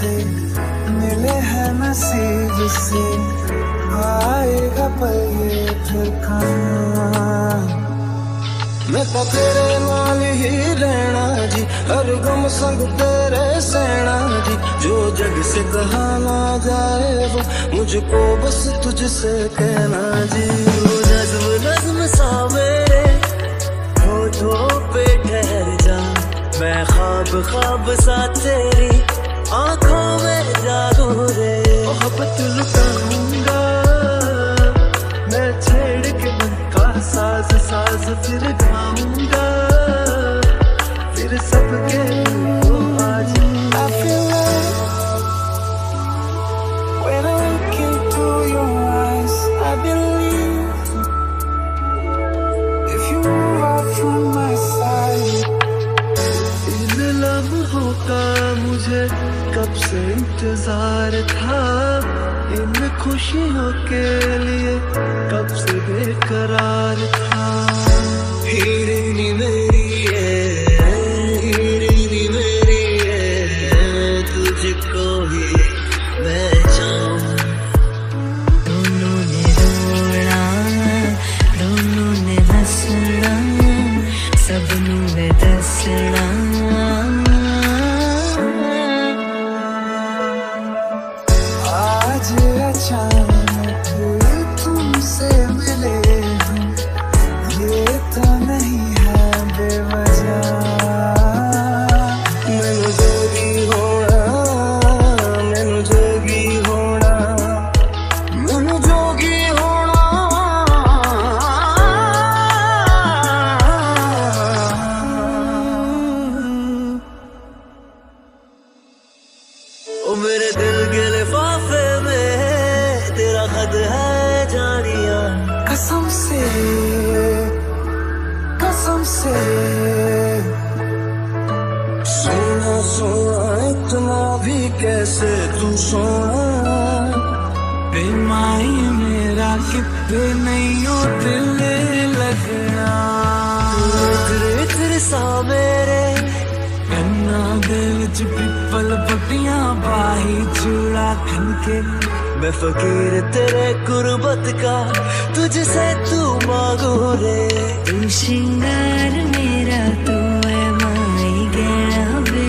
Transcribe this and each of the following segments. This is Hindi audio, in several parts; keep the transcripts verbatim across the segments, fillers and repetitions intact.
से मिले हैं नसीब से, आएगा पल ये फिर कहाँ। मैं तो तेरे नाल ही रहना जी, हर गम संग तेरे सहना जी। जो जग से कहा ना जाए वो मुझको बस तुझसे कहना जी। वो नज़्म नज़्म सा मेरे होठों पे ठहर जा, मैं ख्वाब ख्वाब सा तेरी आंखों में जागू रे। मोहब्बत लुटाऊंगा मैं छेड़ के मन का साज साज, फिर गाऊंगा फिर सबके को आज। I feel like when I look into your eyes, I believe if you move out from my side। इन लम्हों का मुझे कब से इंतजार था, इन खुशियों के लिए कब से बेकरार था। हीरे मेरी है, हीरे मेरी है, तुझको ही मैं चाहूं। दोनों ने रोना दोनों ने हंसना, सबनू ने दसना। आज अचानक तुमसे मिले हम, ये तो नहीं है बेवजह। मैनू जोगी होना, मैनू जोगी होना, मैनू जोगी होना। ओ मेरे दिल के लिफाफे में तेरा खत है जानिया। कसम से कसम से सोना सोना इतना भी कैसे तू सोना। बेमाई मेरा कितने नहीं हो दिल लगना। तेरे तेरे सा मेरे कन्ना दे विच पिपल पट्टियां बाही चूड़ा खनके। मैं फकीर तेरे गुरबत का तुझसे तू मांगू रे। तू श्रृंगार मेरा तू है माई गहना वे।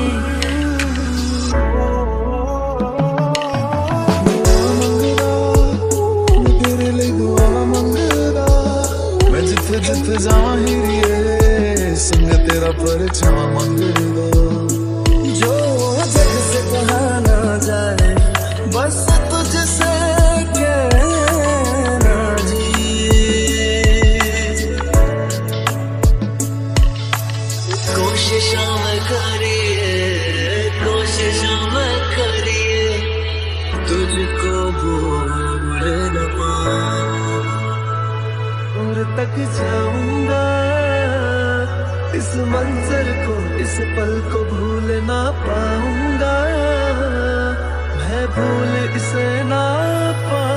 तेरे लिए दुआ मंगदा मैं जिथे जिथे जाहिर संग तेरा परछावां मंगदा। जो जग से कहा ना जाए बस तुझसे कहना जी। कोशिशों में करिए कोशिशों में करिए, तुझको भूल न पाऊं। और तक जाऊंगा इस मंजर को, इस पल को भूल ना पाऊंगा मैं, भूल इसे ना पाऊंगा।